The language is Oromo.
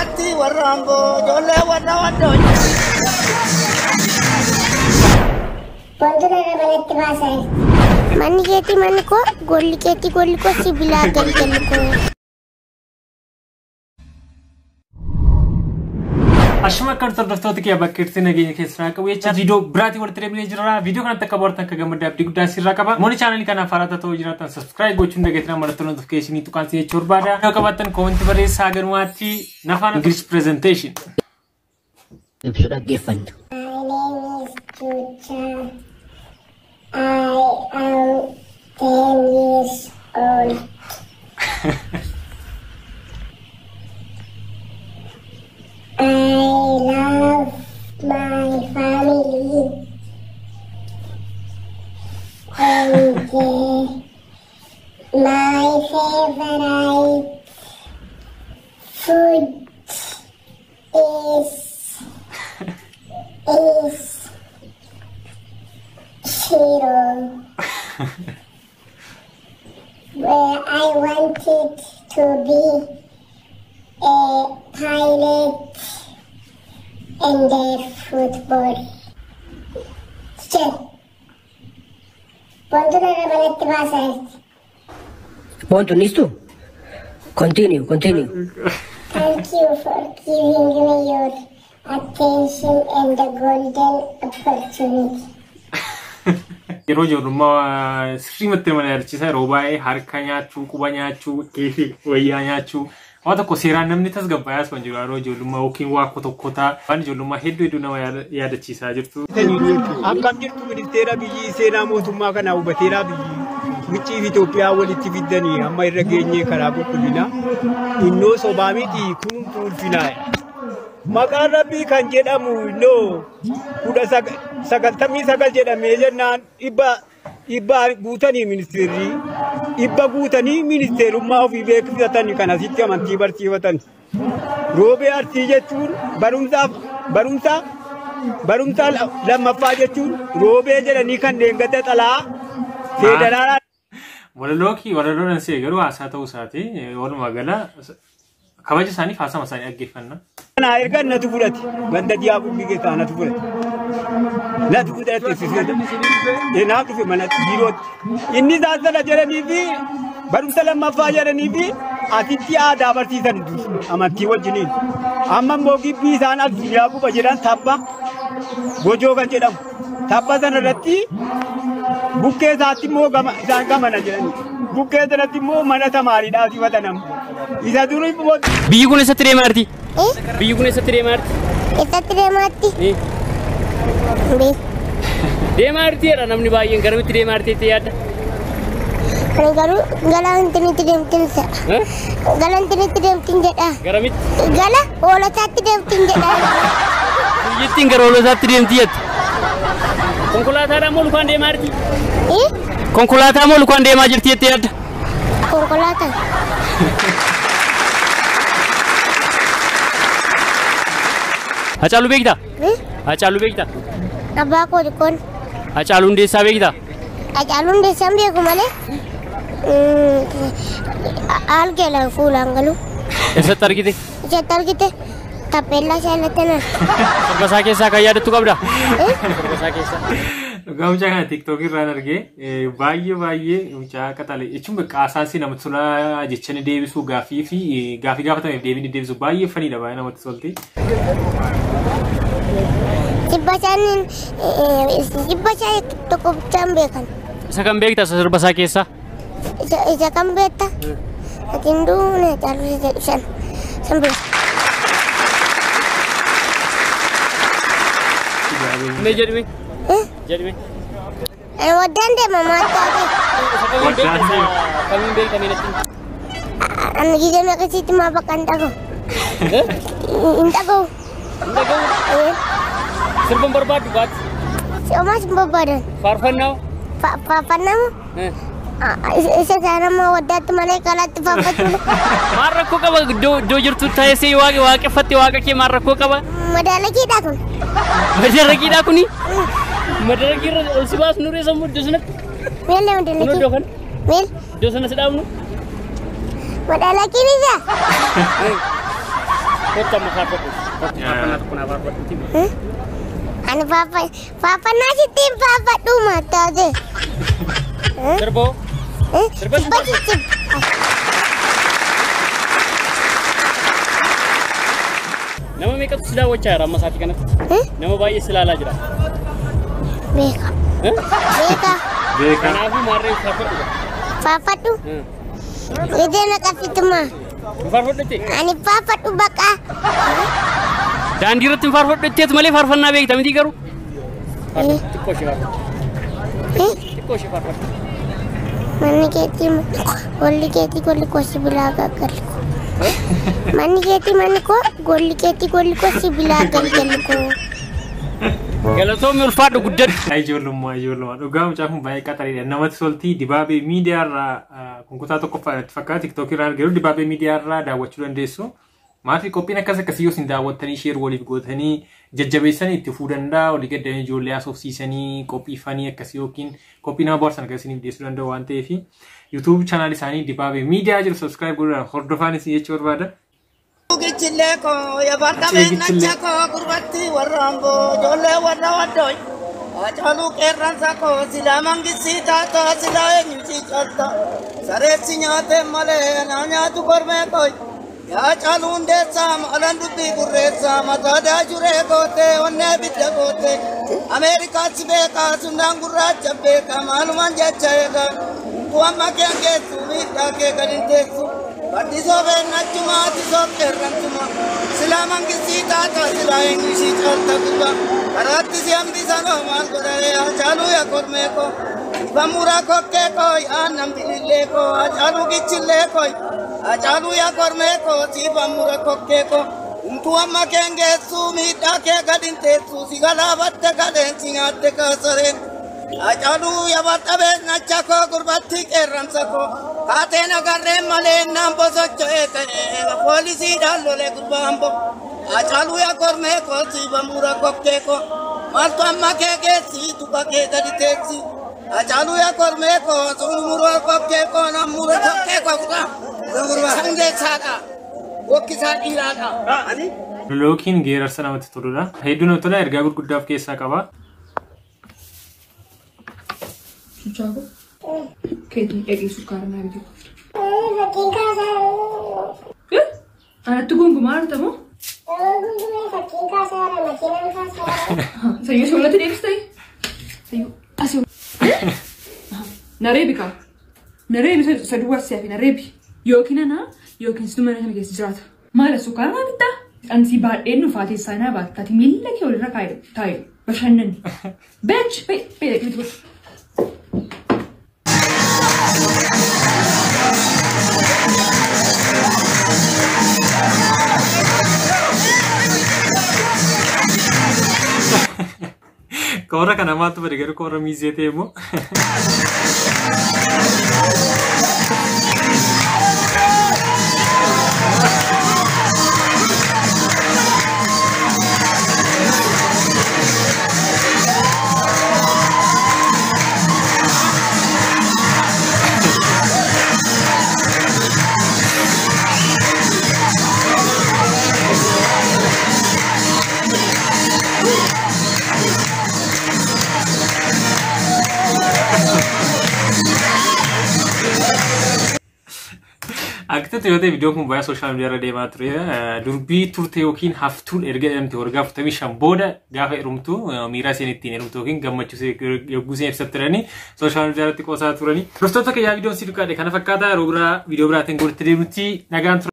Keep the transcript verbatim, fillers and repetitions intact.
Mati warambo jole wana wado. Pontu nara balatti basai. Mani keti mani ko, golli keti golli ko, sibila gali gali ko. Ashma kan terdaftar tiga bakir tinagi ke seraka. Wih cari video berarti buat terima jera video kan tak kabar tak kegambar dapet di dasir raka. Moni channel ini kan farata tahu jera tan subscribe go cunda kita nama datang notification itu kan sih coba ada. Kalau kabatan komen beri sagar mati nafana English presentation. Sudah given. My name is Chucha. I am ten years old. I love my family. And uh, my favorite food is is Shiro. Where I wanted to be a pilot and a football. Still, Pontu nara balatti basai. Pontu nisto? Continue, continue. Thank you for giving me your attention and the golden opportunity. Yeroo ijoollummaa sirriimatti mana yaadachiisa yeroo baay'ee harka nyaachuu, quba nyaachuu, keefi wayyaa nyaachuu waan tokko seeraan namni tasgabbaa'aas kan jiru yeroo ijoollummaa yookiin waa tokko ta'a waan ijoollummaa hedduu hedduu nama yaadachiisaa jirtu. Akkam jirtu ministeera biyyi seenaa mootummaa kanaa hubateeraa biyyi Michi Itoophiyaa walitti fiddanii amma irra geenyee karaa qulqullinaa innoo sobaa miti kun ulfinaa. Maqaan Rabbii kan jedhamu innoo kudha sagaltamii sagal jedhamee jennaan dhibba dhibba guutanii ministeerri dhibba guutanii ministeerummaa ofii beeksifatanii kan asitti amantii barsiifatan. Roobee Arsii jechuun barumsaaf barumsa barumsa lammaffaa jechuun roobee jedhanii kan deengata xalaa federaalaa. Walalooki walaloon ansee garuu haasaa ta'uu isaati walumaa gala kabaja isaanii faasama isaanii dhaggeeffanna. Naa erga natu fudhate ganda diyaa gumbii keessaa natu fudhate natu fudhate sisete naaf dhufe mana biirootti inni saasana jedhanii fi barumsa lammaffaa jedhanii fi asitti aadaa barsiisan amantii wajjiniin amma immoo gibbii isaan addunyaa guba jedhan tabba gojoo kan jedhamu tabba sana irratti bukkee isaatti immoo isaan gamana jedhani bukkee sanatti immoo mana tamaariidhaa sifatanamu isa durii immoo biyyi kun eessatti deemaarti? Biyyi kun eessatti deemaarti? Eessatti deemaarti? Deemaarti jedha namni baay'een garamitti deemaarti itti yaadda? Ani garuu gala intinitti deemtin jedha. Gala intinitti deemtin jedha. Garamitti? Gala hoolotaatti deemtin jedha. Biyyittiin gara hoolotaatti deemti jette? Konkolaataadhaan moo lukaan deemaarti? Konkolaataa moo lukaan deemaa jirti jettee yaadda? Konkolaataan. Hacaaluu beektaa? Hacaaluu beektaa? Abbaa koo xiqqoon. Hacaaluu Hundeessaa beektaa? Hacaaluu Hundeessaan beeku malee algeela fuulaan galu. Eessatti argite? Eessatti argite tappeellaa ishee Sirba isaa keessaa kan yaadattu qabdaa? Sirba isaa keessaa. Gaamcha kana TikTok irraan argee baay'ee baay'ee mucaa qaxale jechuun bakka asaasii namatti tola jechanii deebisuu gaafii fi gaafii gaafatameef deebiin deebisu baay'ee faniidha baay'ee namatti tolte. Sirba isaan sirba isaa tokko bichaan beekan. Isa kan beektaa sirba isaa keessaa? Isa kan beektaa? Ati hunduu na caaluu san san beekta. Mee jedhime? Jedhime? Ani waddaan deema maattaati. Kamiin beektaa meenatti? Ani gizee meeqasiitti maa bakka hin dhagahu. Hin dhagahu. Hin dhagahu? Sirban barbaaddu baatti? Si'omaas hin barbaadan. Faarfannaa? Faarfannaa? Isa kanammoo waddaatti malee kalaatti faarfachuu. Maal rakkoo qaba iddoo jirtu taa'ee waaqeffatte waaqa kee maal rakkoo qaba? Madaalakiidhaa kun. Madarakiidhaa kuni? Madarakii irra ol si baasnu reessa immoo iddoo sanatti? Meellee madalakii. Kun iddoo kan? Meel? Iddoo sana si dhaabnu? Madalakiin isaa? Kota mengharap. Kota pun apa berarti? Anu papa, papa nasi tim papa tu mata deh. Serbo. Eh, Serbo. positif. Nama mereka tu sudah wawancara masa hati kan? Nama bayi selalu aja. Beka. Beka. Beka. Kenapa marah siapa tu? Papa tu. Ini nak kasih cuma. Farfot dete. Ani papa tu baka. Dan dia tu farfot dete tu malah farfot na begi tapi tiga ru. Eh. Tikko sih farfot. Eh, Tikko sih farfot. mana keti golli keti golli kosi bilaga galko. Mana keti mana ko golli keti golli kosi bilaga galko. Kalau tu mul fadu guddan. Ay ijoolummaa ijoolummaa dhugaa mucaa kun baay'ee qaxariidha namatti tolti dibaabee miidiyaa irraa konkolaataa tokko fakkaata tiktookii irraa argaru dibaabee miidiyaa irraa daawwachuu dandeessu. Maatii qophiin akkas akkasii yoo isin daawwattanii sheer waliif gootanii jajjabeessanii itti fufuu danda'a olii gaddanii ijoollee haasofsiisanii qophiifanii akkasii yookiin qophii nama bohaarsan akkasiniif dhiyeessuu danda'u waan ta'eef YouTube channel isaanii dibaabee miidiyaa jiru subscribe godhuudhaan hordofaa isin jechuu barbaada. Gichileko ya bartabe nachako gurbatti warrambo jolle warra wadoy achalu kerran sako sila mangisi tato sila enyusi chatta sare sinyate male nanya tu korme koy ya chalu ndesa malandu ti gurresa matada jure gote onne bidda gote Amerika sibeka sundangurra chabeka maluman jachayega kuamma kenge sumita ke galintesu Batiso ben nachuma tiso kerran tuma silaman kisita ta sila english chalta kuba karati siam disano mal kodare achalu ya korme ko bamura kokke ko ya namdile ko achalu gichile ko achalu ya korme ko si bamura kokke ko untu amma kenge sumi ta ke gadinte su sigala batte gaden singate kasare achalu ya batabe nachako gurbatti kerran sako Katena garre male nampo sochoete polisi dallo le gurbambo achalu ya korme ko si bamura kokke ko malto amma kege si tu bake gaditexi achalu ya korme ko sumuro kokke ko namuro kokke ko gurba sange sada okkisa ilada ani Lookiin geerarsa namatti toludha. Hedduun tola ergaa gurguddaaf keessaa qaba. Sucago. Keti egi sukar na video. Eh, fakin kasar. Eh? Anak tu gunggu mar tamo? Eh, gundu me fakin kasar, makinan kasar. Sayo sola tu next day. Sayo asio. Narebi ka. Narebi sa sa dua siafi narebi. Yokin na yokin stumana kan gesi jrata. Mala sukar na bitta. Ansi bar enu fati sana ba tati milla ke olra kai tai. Bashannan. Bench pe pe gitu. Kora kana matu berigaru kora mizete mo. Akta ternyata video kun banyak sosial media ada materi ya. Durbi turte yokin haftul erga emti orga futami shamboda gafe rumtu mira sini tini rumtu yokin gamma cuse yogusi efsatrani sosial media tiko saturani. Terus tuh kayak video situ kade karena fakada robra video beratin gue tadi rumti nagan